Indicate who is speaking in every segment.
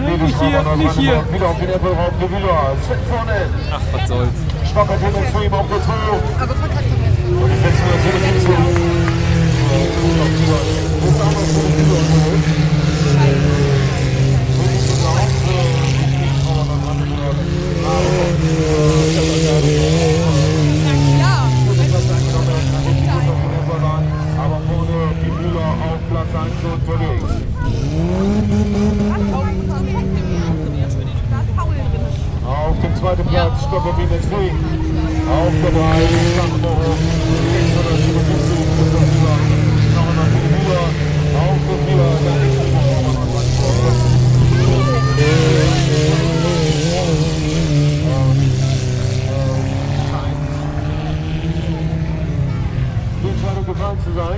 Speaker 1: nicht hier, nicht hier.
Speaker 2: Wieder auf den Apple-Raum, wieder. Vorne.
Speaker 1: Ach, was soll's.
Speaker 2: Schwacher Team Extreme auf der 2.
Speaker 3: Aber verkackt er.
Speaker 2: Und die 600 hinzu. Aber vorne die Müller auf Platz 1 unterwegs. Auf dem zweiten Platz Stocker Team Extreme. Auf der 3 Stachenbauer. 677 noch einmal die Müller. Auf der 4 der die Entscheidung gefallen zu sein.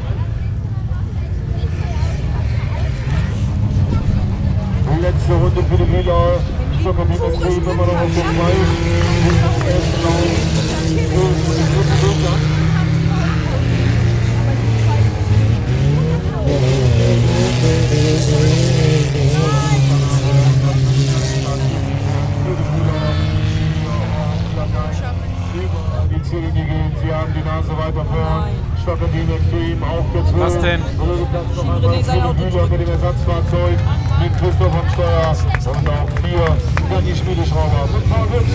Speaker 2: Die letzte Runde für die Müller. Stocker Team Extreme immer noch auf der 2. Die Ziellinie gehen, sie haben die Nase weiter vorn. Stocker Team Extreme auf der 12.
Speaker 1: Was denn?
Speaker 2: Mit dem Ersatzfahrzeug mit Christoph am Steuer und auf 4 dann die Schmiedeschrauber mit Paul Witz.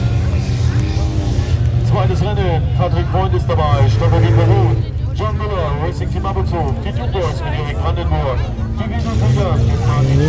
Speaker 2: Zweites Rennen, Patrick Freund ist dabei, Stocker Team Peru, John Müller, Racing Team Abbezogen, die Two Boys mit Erik Brandenburg, die Wiesel mit Martin